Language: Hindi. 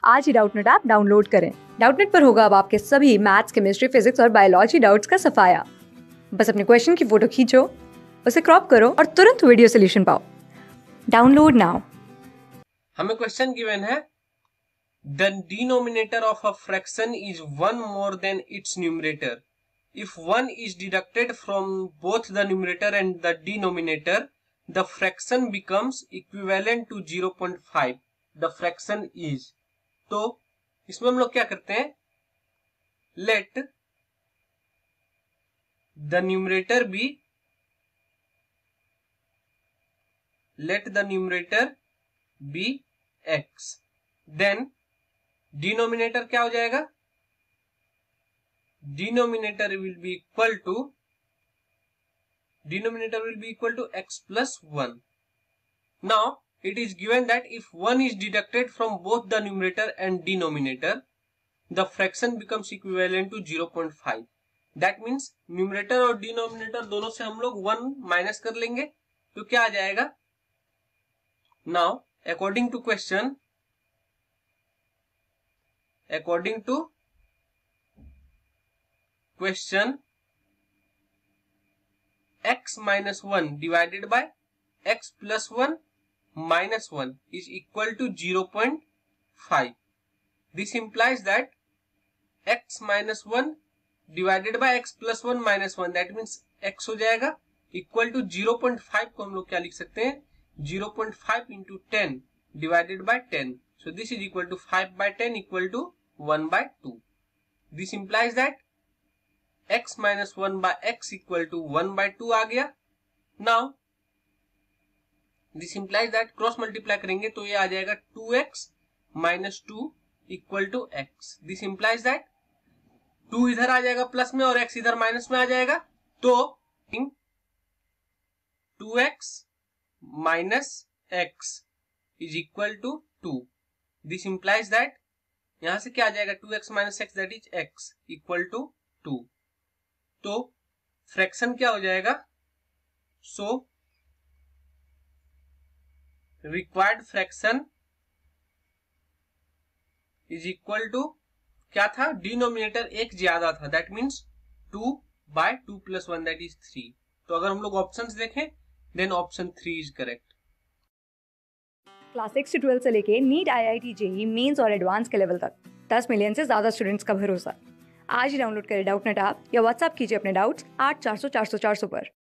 आज ही डाउटनेट ऐप डाउनलोड करें। डाउटनेट पर होगा अब आपके सभी मैथ्स, केमिस्ट्री, फिजिक्स और बायोलॉजी डाउट्स का सफाया। बस अपने क्वेश्चन की फोटो खींचो, उसे क्रॉप करो और तुरंत वीडियो सोल्यूशन पाओ। Download now. हमें क्वेश्चन गिवन है the denominator of a fraction is one more than its numerator if one is deducted from both the numerator and the denominator the fraction becomes equivalent to 0.5 the fraction is. तो इसमें हम लोग क्या करते हैं, let the numerator be x, then denominator क्या हो जाएगा, denominator will be equal to x plus 1. Now it is given that if 1 is deducted from both the numerator and denominator, the fraction becomes equivalent to 0.5. That means numerator और denominator दोनों से हम लोग 1 माइनस कर लेंगे, तो क्या आ जाएगा। Now according to question x minus 1 divided by x plus 1 minus 1 is equal to 0.5. This implies that x minus 1 divided by x plus 1 minus 1, that means x हो जाएगा equal to 0.5 को हम लोग क्या लिख सकते हैं, 0.5 into 10 divided by 10. So this is equal to 5 by 10 equal to 1 by 2. This implies that x minus 1 by x equal to 1 by 2 आ गया। Now this implies that cross multiply करेंगे तो ये आ जाएगा 2x minus 2 equal to x. This implies that 2 इधर आ जाएगा प्लस में और x इधर माइनस में आ जाएगा, तो 2x minus x is equal to 2. This implies that यहां से क्या आ जाएगा, 2x minus x that is x equal to 2. तो फ्रैक्शन क्या हो जाएगा, so required fraction is equal to क्या था, डिनोमिनेटर एक ज्यादा था, that means 2 by 2 plus 1 that is 3. तो अगर हम लोग ऑप्शंस देखें then option 3 is correct. Class 6 से 12 से लेके नीट, IIT, JEE मेंस और एडवांस के लेवल तक 10 मिलियन से ज्यादा स्टूडेंट्स का भरोसा। आज ही डाउनलोड करें डाउटनेट ऐप या व्हाट्सएप कीजिए अपने डाउट्स 8400 400 400 पर।